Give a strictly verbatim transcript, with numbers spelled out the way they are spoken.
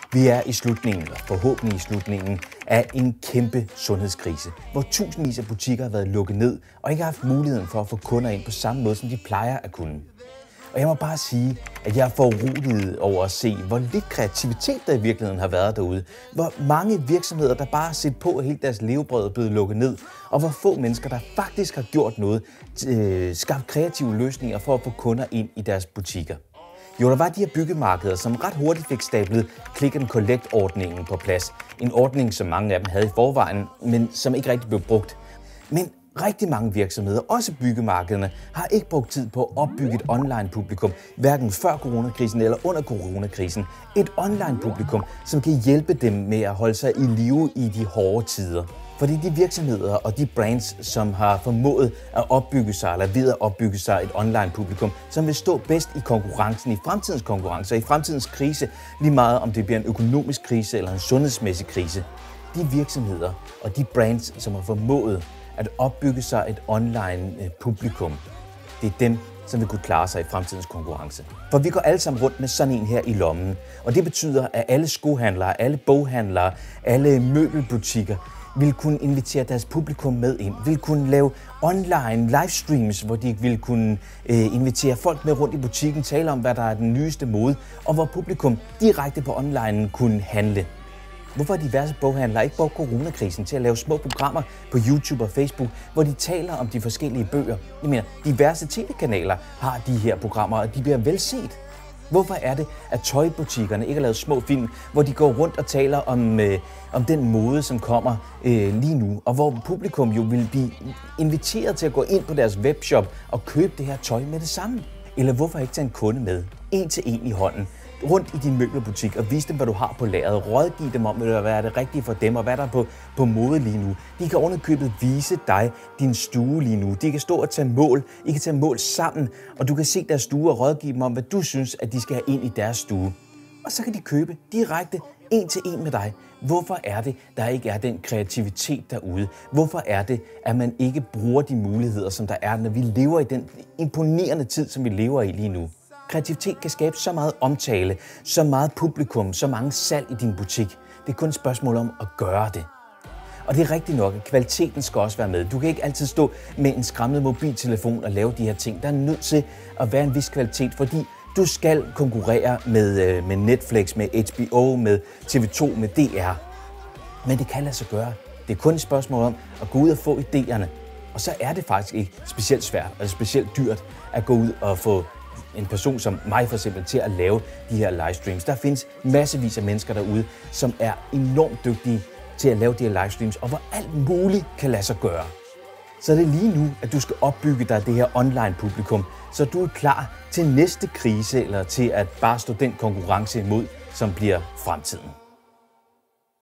Vi er i slutningen, eller forhåbentlig i slutningen, af en kæmpe sundhedskrise, hvor tusindvis af butikker har været lukket ned og ikke har haft muligheden for at få kunder ind på samme måde, som de plejer at kunne. Og jeg må bare sige, at jeg er foruroliget over at se, hvor lidt kreativitet der i virkeligheden har været derude. Hvor mange virksomheder, der bare har set på, at hele deres levebrød er blevet lukket ned. Og hvor få mennesker, der faktisk har gjort noget, øh, skabt kreative løsninger for at få kunder ind i deres butikker. Jo, der var de her byggemarkeder, som ret hurtigt fik stablet Click and Collect-ordningen på plads. En ordning, som mange af dem havde i forvejen, men som ikke rigtig blev brugt. Men rigtig mange virksomheder, også byggemarkederne, har ikke brugt tid på at opbygge et online-publikum, hverken før coronakrisen eller under coronakrisen. Et online-publikum, som kan hjælpe dem med at holde sig i live i de hårde tider. Fordi de virksomheder og de brands, som har formået at opbygge sig, eller ved at opbygge sig et online-publikum, som vil stå bedst i konkurrencen, i fremtidens konkurrence og i fremtidens krise, lige meget om det bliver en økonomisk krise eller en sundhedsmæssig krise. De virksomheder og de brands, som har formået at opbygge sig et online-publikum, det er dem, som vil kunne klare sig i fremtidens konkurrence. For vi går alle sammen rundt med sådan en her i lommen, og det betyder, at alle skohandlere, alle boghandlere, alle møbelbutikker vil kunne invitere deres publikum med ind, vil kunne lave online livestreams, hvor de vil kunne øh, invitere folk med rundt i butikken, tale om, hvad der er den nyeste mode, og hvor publikum direkte på online kunne handle. Hvorfor har diverse boghandlere ikke brugt coronakrisen til at lave små programmer på YouTube og Facebook, hvor de taler om de forskellige bøger? Jeg mener, diverse tv-kanaler har de her programmer, og de bliver velset. Hvorfor er det, at tøjbutikkerne ikke har lavet små film, hvor de går rundt og taler om, øh, om den mode, som kommer øh, lige nu, og hvor publikum jo vil blive inviteret til at gå ind på deres webshop og købe det her tøj med det samme? Eller hvorfor ikke tage en kunde med, en til en i hånden, rundt i din møbelbutik og vise dem, hvad du har på lageret, rådgive dem om, hvad er det rigtige for dem, og hvad der er på, på mode lige nu. De kan ovenikøbet vise dig din stue lige nu. De kan stå og tage mål, I kan tage mål sammen, og du kan se deres stue og rådgive dem om, hvad du synes, at de skal have ind i deres stue. Og så kan de købe direkte en til en med dig. Hvorfor er det, der ikke er den kreativitet derude? Hvorfor er det, at man ikke bruger de muligheder, som der er, når vi lever i den imponerende tid, som vi lever i lige nu? Kreativitet kan skabe så meget omtale, så meget publikum, så mange salg i din butik. Det er kun et spørgsmål om at gøre det. Og det er rigtigt nok, at kvaliteten skal også være med. Du kan ikke altid stå med en skræmmende mobiltelefon og lave de her ting. Der er nødt til at være en vis kvalitet, fordi du skal konkurrere med, med Netflix, med H B O, med T V to, med D R. Men det kan lade sig gøre. Det er kun et spørgsmål om at gå ud og få idéerne. Og så er det faktisk ikke specielt svært eller specielt dyrt at gå ud og få en person som mig for eksempel til at lave de her livestreams. Der findes massevis af mennesker derude, som er enormt dygtige til at lave de her livestreams, og hvor alt muligt kan lade sig gøre. Så det er lige nu, at du skal opbygge dig det her online-publikum, så du er klar til næste krise, eller til at bare stå den konkurrence imod, som bliver fremtiden.